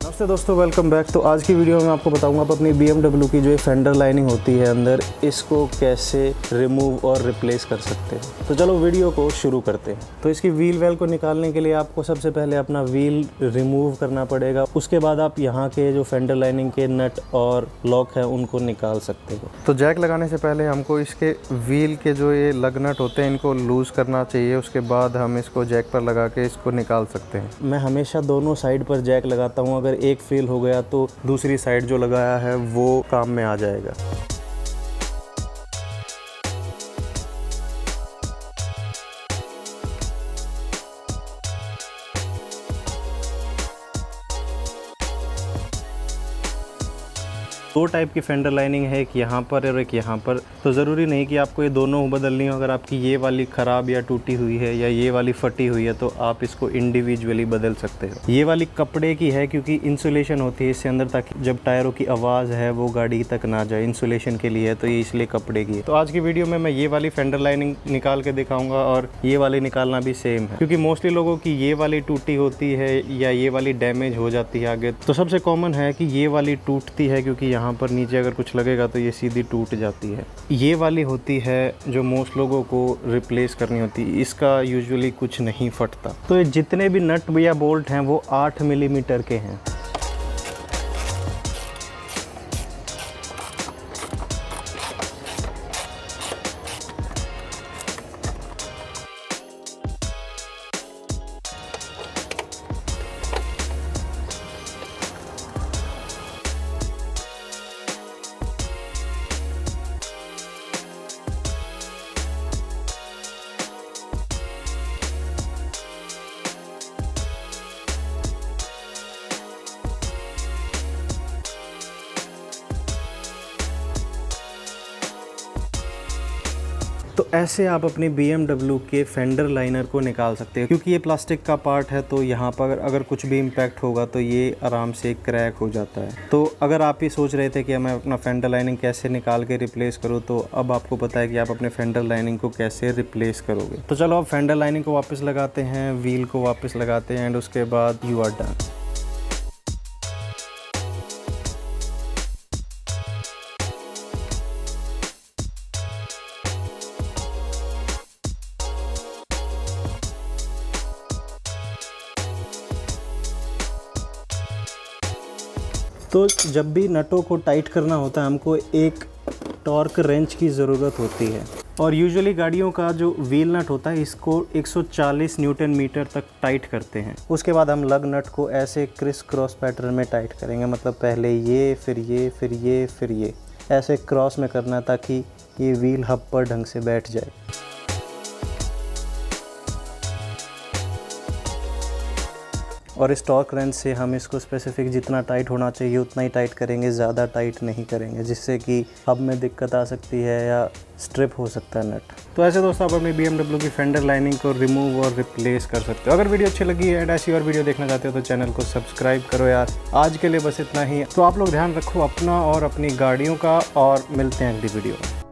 नमस्ते दोस्तों, welcome back. तो आज की वीडियो में आपको बताऊंगा आप अपनी BMW की जो ये फेंडर लाइनिंग होती है अंदर, इसको कैसे रिमूव और रिप्लेस कर सकते हैं। तो चलो वीडियो को शुरू करते हैं। तो इसकी व्हील वेल को निकालने के लिए आपको सबसे पहले अपना व्हील रिमूव करना पड़ेगा। उसके बाद आप यहाँ के जो फेंडर लाइनिंग के नट और लॉक है उनको निकाल सकते हो। तो जैक लगाने से पहले हमको इसके व्हील के जो ये लग नट होते हैं इनको लूज़ करना चाहिए। उसके बाद हम इसको जैक पर लगा के इसको निकाल सकते हैं। मैं हमेशा दोनों साइड पर जैक लगाता हूँ। अगर एक फेल हो गया तो दूसरी साइड जो लगाया है वो काम में आ जाएगा। दो टाइप की फेंडर लाइनिंग है, एक यहाँ पर और एक यहाँ पर। तो ज़रूरी नहीं कि आपको ये दोनों बदलनी हो। अगर आपकी ये वाली ख़राब या टूटी हुई है या ये वाली फटी हुई है तो आप इसको इंडिविजुअली बदल सकते हो। ये वाली कपड़े की है क्योंकि इंसुलेशन होती है इससे अंदर, ताकि जब टायरों की आवाज़ है वो गाड़ी तक ना जाए। इंसुलेशन के लिए है तो ये इसलिए कपड़े की है। तो आज की वीडियो में मैं ये वाली फेंडर लाइनिंग निकाल के दिखाऊंगा और ये वाली निकालना भी सेम है, क्योंकि मोस्टली लोगों की ये वाली टूटी होती है या ये वाली डैमेज हो जाती है आगे। तो सबसे कॉमन है कि ये वाली टूटती है क्योंकि यहाँ पर नीचे अगर कुछ लगेगा तो ये सीधी टूट जाती है। ये वाली होती है जो मोस्ट लोगों को रिप्लेस करनी होती है। इसका यूजुअली कुछ नहीं फटता। तो ये जितने भी नट या बोल्ट हैं वो 8 मिलीमीटर के हैं। तो ऐसे आप अपनी BMW के फेंडर लाइनर को निकाल सकते हो। क्योंकि ये प्लास्टिक का पार्ट है तो यहाँ पर अगर कुछ भी इम्पैक्ट होगा तो ये आराम से क्रैक हो जाता है। तो अगर आप ये सोच रहे थे कि मैं अपना फेंडर लाइनिंग कैसे निकाल के रिप्लेस करूँ, तो अब आपको पता है कि आप अपने फेंडर लाइनिंग को कैसे रिप्लेस करोगे। तो चलो अब फेंडर लाइनिंग को वापस लगाते हैं, व्हील को वापस लगाते हैं एंड उसके बाद यू आर डन। तो जब भी नटों को टाइट करना होता है हमको एक टॉर्क रेंच की ज़रूरत होती है। और यूजुअली गाड़ियों का जो व्हील नट होता है इसको 140 न्यूटन मीटर तक टाइट करते हैं। उसके बाद हम लग नट को ऐसे क्रिस क्रॉस पैटर्न में टाइट करेंगे। मतलब पहले ये, फिर ये, फिर ये, फिर ये, ऐसे क्रॉस में करना है ताकि ये व्हील हब पर ढंग से बैठ जाए। और इस टॉर्क रेंच से हम इसको स्पेसिफिक जितना टाइट होना चाहिए उतना ही टाइट करेंगे, ज़्यादा टाइट नहीं करेंगे, जिससे कि हब में दिक्कत आ सकती है या स्ट्रिप हो सकता है नट। तो ऐसे दोस्तों आप अपनी BMW की फेंडर लाइनिंग को रिमूव और रिप्लेस कर सकते हो। अगर वीडियो अच्छी लगी है ऐसी और वीडियो देखना चाहते हो तो चैनल को सब्सक्राइब करो यार। आज के लिए बस इतना ही। तो आप लोग ध्यान रखो अपना और अपनी गाड़ियों का, और मिलते हैं अगली वीडियो में।